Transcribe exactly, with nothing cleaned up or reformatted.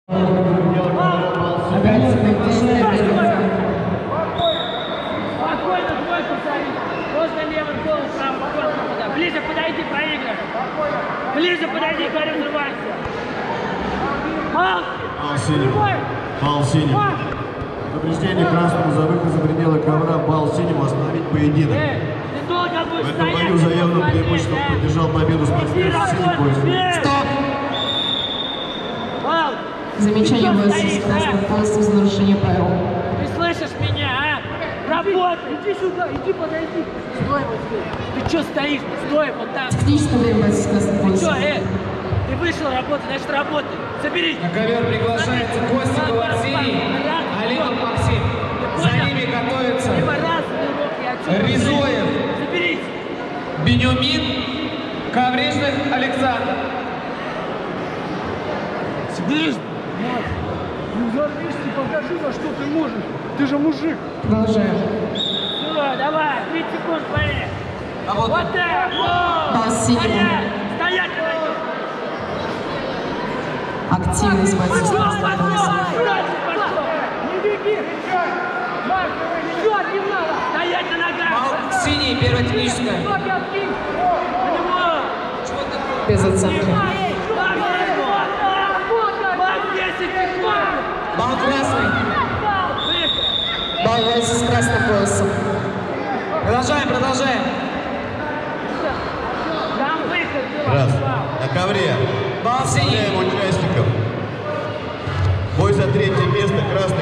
Ближе подойди, проигрывай. Ближе подойди, говорю, взрывайся. Пал! Пал синим. Пал синим. Повреждение красному за выход за пределы ковра. Пал синим. Остановить поединок. Э, ты долго будешь в этом стоять, бою за явным преимуществом э? поддержал победу спортсмен в синем поясе. Стоп! Пал! Замечание вас с красным поясом за нарушение правил. Ты слышишь меня, а? Работай! Иди сюда, иди подойди. Стой вот здесь. Ты что стоишь? Стой вот там. Техническое время вас с красным Ты что, поясом. э? Ты вышел работать, значит работай. Соберись. На ковер приглашается Костиков Арсений, Алимов Максим. За ними готовится Ризоев, Соберись. Бенюмин, Коврижных Александр. Соберись. Ну взорвись, покажи, за что ты можешь. Ты же мужик. Продолжаем. Все, давай, тридцать секунд, поехали. А вот Вот так. Пал синим. Стоять, стоять, давай. Активность бойцов с Пошел, красным пошел, поясом. дальше пошел. Не беги. Марк, Все, не надо. Стоять на ногах. Пал синий, первая техническая. Ноги откинь. На него. Без оценки. Бал красный. Бал бойцов с красным поясом. Продолжаем, продолжаем. Там выход. Раз. На ковре. Бал синий. Поздравляем участников. Бой за третье место. Красный.